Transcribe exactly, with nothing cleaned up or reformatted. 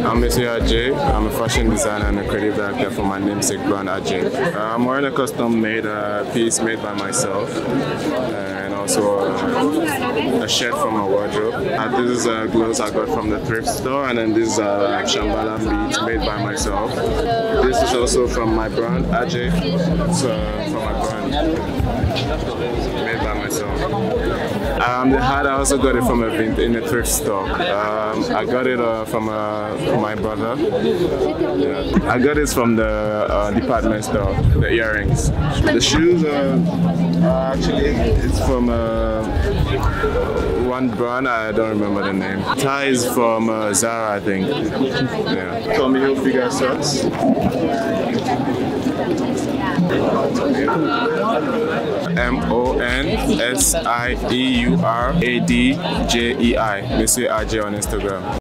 I'm monsieur Adjei. I'm a fashion designer and a creative director for my namesake brand Adjei. Uh, I'm wearing a custom-made uh, piece made by myself, and also uh, a shirt from my wardrobe. Uh, this is uh, gloves I got from the thrift store, and then this is uh, Shambhala beads made by myself. This is also from my brand Adjei. It's uh, from my brand made by myself. Um, the hat I also got it from a in a thrift store. Um, I got it uh, from uh, my brother. Yeah. I got it from the uh, department store. The earrings, the shoes. Uh, uh, actually, it's from uh, one brand. I don't remember the name. Tie is from uh, Zara, I think. Yeah. Tommy Hilfiger socks. M O N S I E U R A D J E I. Monsieur Adjei on Instagram.